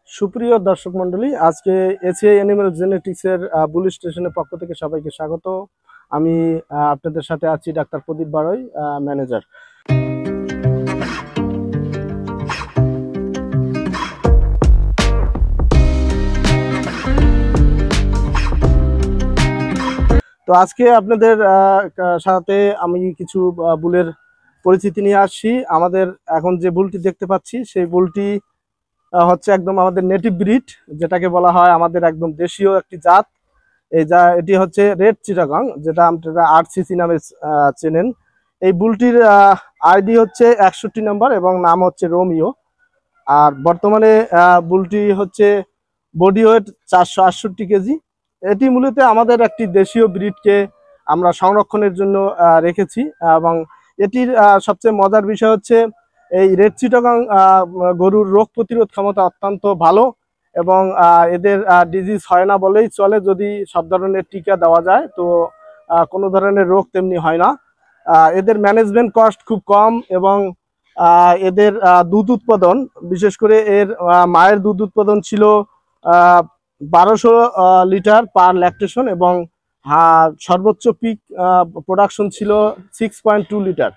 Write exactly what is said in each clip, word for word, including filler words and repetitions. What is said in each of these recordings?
সুপ্রিয় দর্শক মন্ডলী, আজকে এসিআই অ্যানিমেল জেনেটিক্সের বুল স্টেশনের পক্ষ থেকে সবাইকে স্বাগত। আমি আহ, আপনাদের সাথে আছি ডাক্তার প্রদীপ বাড়ই, ম্যানেজার। তো আজকে আপনাদের আহ, সাথে আমি কিছু আহ, বুলের পরিচিতি নিয়ে আসছি। আমাদের এখন যে বুলটি দেখতে পাচ্ছি সেই বুলটি আহ, হচ্ছে একদম আমাদের নেটিভ ব্রিড, যেটাকে বলা হয় আমাদের একদম দেশীয় একটি জাত। এই যা এটি হচ্ছে রেড চিটাগং, যেটা আপনারা আট সিসি নামে আহ, চেনেন। এই বুলটির আইডি হচ্ছে একষট্টি নাম্বার এবং নাম হচ্ছে রোমিও। আর বর্তমানে আহ, বুলটি হচ্ছে বডি ওয়েট চারশো আটষট্টি কেজি। এটি মূলত আমাদের একটি দেশীয় ব্রিডকে আমরা সংরক্ষণের জন্য আহ, রেখেছি। এবং এটির আহ, সবচেয়ে মজার বিষয় হচ্ছে এই রেড চিটাগং গরুর রোগ প্রতিরোধ ক্ষমতা অত্যন্ত ভালো এবং আহ, এদের ডিজিজ হয় না বলেই চলে। যদি সব ধরনের টিকা দেওয়া যায় তো আহ, কোনো ধরনের রোগ তেমনি হয় না। আহ, এদের ম্যানেজমেন্ট কস্ট খুব কম এবং আহ, এদের আহ, দুধ উৎপাদন, বিশেষ করে এর আহ, মায়ের দুধ উৎপাদন ছিল আহ, বারোশো লিটার পার ল্যাকটেশন এবং আহ, সর্বোচ্চ পিক প্রোডাকশন ছিল সিক্স পয়েন্ট টু লিটার।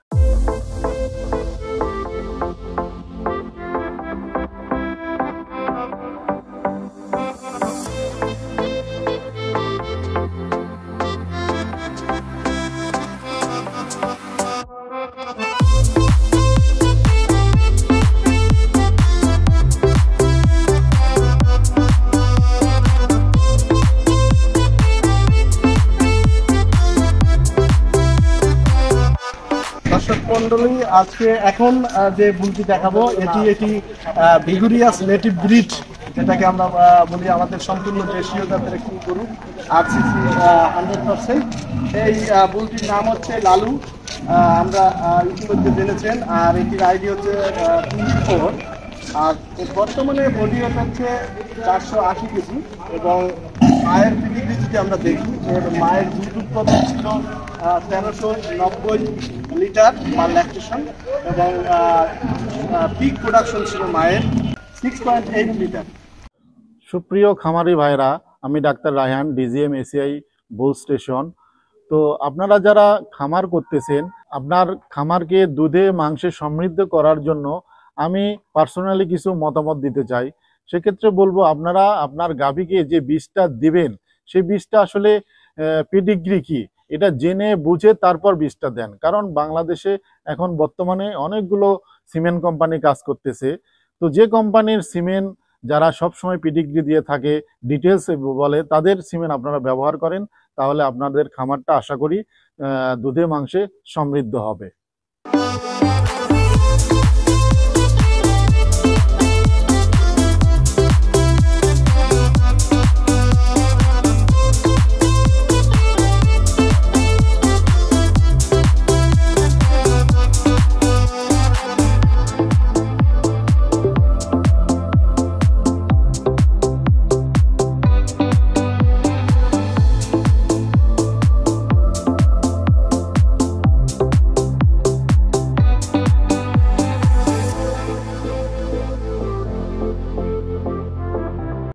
দর্শক মন্ডলী, আজকে এখন আহ, যে বুলটি দেখাবো এটি এটি ভিগুরিয়াস নেটিভ ব্রিড, যেটাকে আমরা আহ, বলি আমাদের সম্পূর্ণ দেশীয় জাতের একটি গরু, আর সিসি হান্ড্রেড পার্সেন্ট। এই আহ, বুলটির নাম হচ্ছে লালু, আহ, আমরা আহ, ইতিমধ্যে জেনেছেন। আর এটির আইডি হচ্ছে টোয়েন্টি ফোর। আর এর বর্তমানে বডি ওয়েট হচ্ছে চারশো আশি কেজি এবং মায়ের পিডিগ্রি যদি আমরা দেখি, এর মায়ের দুধ উৎপাদন ছিল তেরোশো নব্বই লিটার পার ল্যাকটেশন এবং পিক প্রোডাকশন ছিল মায়ের সিক্স পয়েন্ট এইট লিটার। সুপ্রিয় খামারি ভাইরা, আমি doctor Raihan, DGM ACI bull station. তো আপনারা যারা খামার করতেছেন, আপনার খামারকে দুধে মাংসে সমৃদ্ধ করার জন্য আমি পার্সোনালি কিছু মতামত দিতে চাই। সেক্ষেত্রে বলবো, আপনারা আপনার গাভীকে যে বীজটা দিবেন সেই বীজটা আসলে পেডিগ্রি কি এটা জেনে বুঝে তারপর বীজটা দেন। কারণ বাংলাদেশে এখন বর্তমানে অনেকগুলো সিমেন্ট কোম্পানি কাজ করতেছে। তো যে কোম্পানির সিমেন্ট যারা সবসময় পেডিগ্রি দিয়ে থাকে, ডিটেলস বলে, তাদের সিমেন্ট আপনারা ব্যবহার করেন, তাহলে আপনাদের খামারটা আশা করি দুধে মাংসে সমৃদ্ধ হবে।